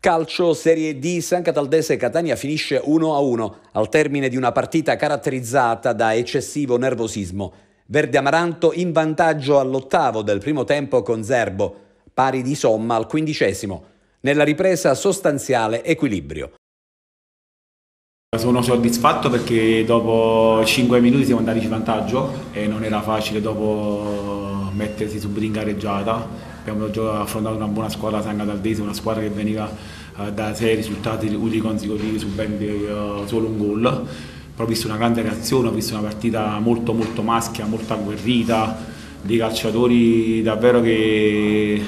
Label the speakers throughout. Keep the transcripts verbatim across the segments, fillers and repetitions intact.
Speaker 1: Calcio Serie D, San Cataldese Catania finisce uno a uno al termine di una partita caratterizzata da eccessivo nervosismo. Verde Amaranto in vantaggio all'ottavo del primo tempo con Zerbo, pari di somma al quindicesimo. Nella ripresa sostanziale equilibrio.
Speaker 2: Sono soddisfatto perché dopo cinque minuti siamo andati in vantaggio e non era facile dopo mettersi subito in gareggiata. Abbiamo affrontato una buona squadra San Cataldese, una squadra che veniva uh, da sei risultati utili consecutivi subendo uh, solo un gol. Però ho visto una grande reazione, ho visto una partita molto molto maschia, molto agguerrita, dei calciatori davvero che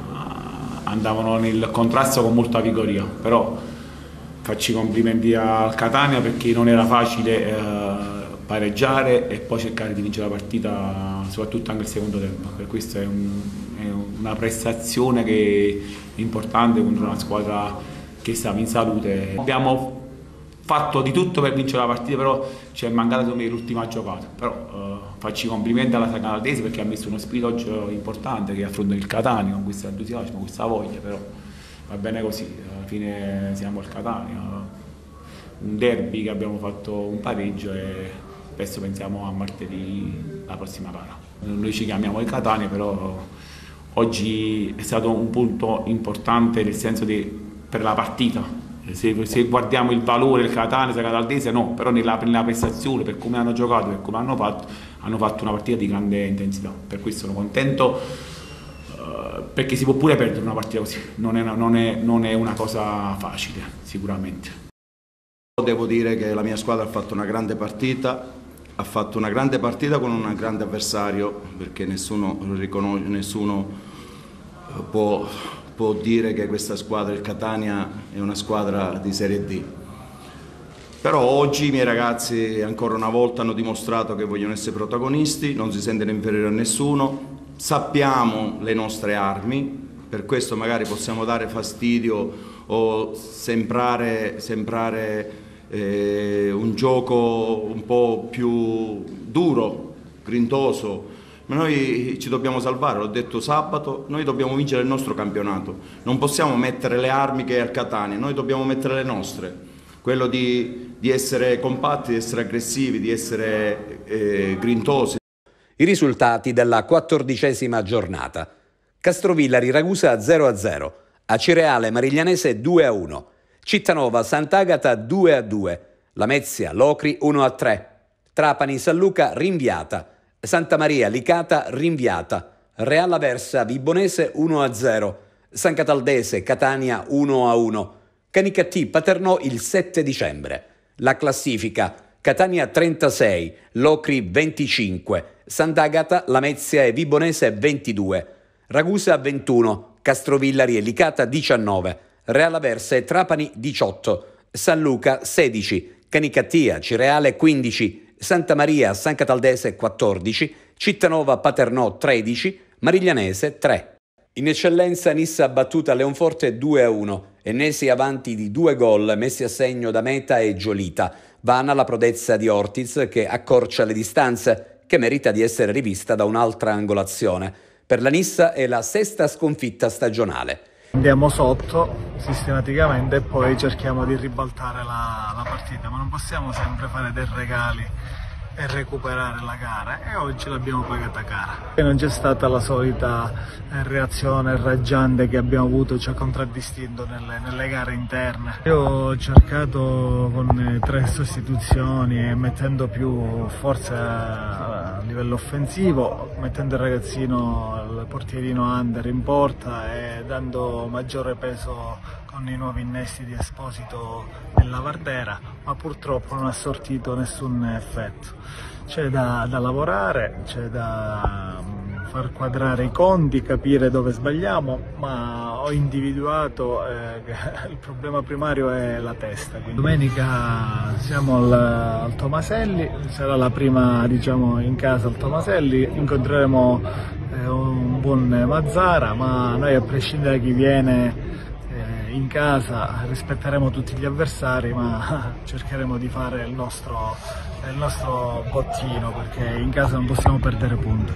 Speaker 2: uh, andavano nel contrasto con molta vigoria. Però faccio i complimenti al Catania perché non era facile uh, pareggiare e poi cercare di vincere la partita, soprattutto anche il secondo tempo. Per questo è, un, è una prestazione che è importante contro una squadra che stava in salute. Abbiamo fatto di tutto per vincere la partita, però ci è mancata l'ultima giocata. Però uh, faccio i complimenti alla San Cataldese perché ha messo uno spirito oggi importante che affronta il Catania con questo entusiasmo, con questa voglia. Però va bene così, alla fine siamo al Catania, un derby che abbiamo fatto un pareggio e adesso pensiamo a martedì, la prossima gara. Noi ci chiamiamo il Catania, però oggi è stato un punto importante nel senso di per la partita. Se, se guardiamo il valore del Catania, del Cataldese no, però nella, nella prestazione, per come hanno giocato, per come hanno fatto, hanno fatto una partita di grande intensità. Per questo sono contento, uh, perché si può pure perdere una partita così, non è, non è, non è una cosa facile, sicuramente.
Speaker 3: Devo dire che la mia squadra ha fatto una grande partita, ha fatto una grande partita con un grande avversario, perché nessuno, riconosce, nessuno può, può dire che questa squadra, il Catania, è una squadra di Serie D. Però oggi i miei ragazzi ancora una volta hanno dimostrato che vogliono essere protagonisti, non si sentono inferiori a nessuno, sappiamo le nostre armi, per questo magari possiamo dare fastidio o sembrare, sembrare eh, un gioco un po' più duro, grintoso, ma noi ci dobbiamo salvare, l'ho detto sabato, noi dobbiamo vincere il nostro campionato, non possiamo mettere le armi che è al Catania, noi dobbiamo mettere le nostre, quello di, di essere compatti, di essere aggressivi, di essere eh, grintosi.
Speaker 1: I risultati della quattordicesima giornata. Castrovillari Ragusa zero a zero, Acireale Mariglianese due a uno, Cittanova Sant'Agata due a due, Lamezia Locri uno a tre, Trapani San Luca rinviata, Santa Maria Licata rinviata, Real Aversa Vibonese uno a zero, San Cataldese Catania uno a uno, Canicattì Paternò il sette dicembre. La classifica: Catania trentasei, Locri venticinque, Sant'Agata, Lamezia e Vibonese ventidue, Ragusa ventuno, Castrovillari e Licata diciannove, Real Aversa e Trapani diciotto, San Luca sedici, Canicattì Cireale quindici, Santa Maria San Cataldese quattordici, Cittanova Paternò tredici, Mariglianese tre. In eccellenza Nissa battuta Leonforte due a uno, Ennesi avanti di due gol messi a segno da Meta e Giolita. Vana la prodezza di Ortiz che accorcia le distanze, che merita di essere rivista da un'altra angolazione. Per la Nissa è la sesta sconfitta stagionale.
Speaker 4: Andiamo sotto sistematicamente e poi cerchiamo di ribaltare la, la partita, ma non possiamo sempre fare dei regali e recuperare la gara, e oggi l'abbiamo pagata cara. E non c'è stata la solita reazione raggiante che abbiamo avuto, ci ha contraddistinto nelle, nelle gare interne. Io ho cercato con tre sostituzioni e mettendo più forza a livello offensivo, mettendo il ragazzino, il portierino under in porta e dando maggiore peso con i nuovi innesti di Esposito nella Vardera, ma purtroppo non ha sortito nessun effetto. C'è da, da lavorare, c'è da um, far quadrare i conti, capire dove sbagliamo, ma ho individuato eh, che il problema primario è la testa. Quindi domenica siamo al, al Tomaselli, sarà la prima, diciamo, in casa al Tomaselli, incontreremo eh, un buon Mazzara, ma noi, a prescindere da chi viene in casa, rispetteremo tutti gli avversari, ma cercheremo di fare il nostro, il nostro bottino, perché in casa non possiamo perdere punti.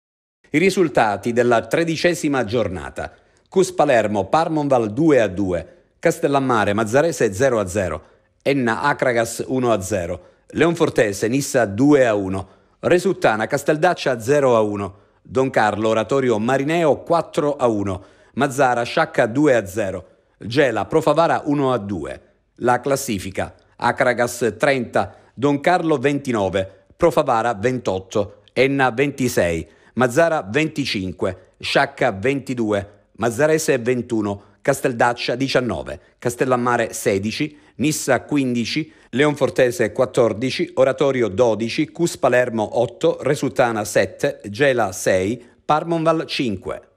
Speaker 1: I risultati della tredicesima giornata. Cus Palermo Parmonval due a due, Castellammare Mazzarese zero a zero, Enna Acragas uno a zero, Leonfortese Nissa due a uno, Resuttana Casteldaccia zero a uno, Doncarlo Oratorio Marineo quattro a uno, Mazzara Sciacca due a zero, Gela Profavara uno a due. La classifica: Acragas trenta, Doncarlo ventinove, Profavara ventotto, Enna ventisei, Mazzara venticinque, Sciacca ventidue, Mazzarese ventuno, Casteldaccia diciannove, Castellammare sedici, Nissa quindici, Leonfortese quattordici, Oratorio dodici, Cus Palermo otto, Resuttana sette, Gela sei, Parmonval cinque.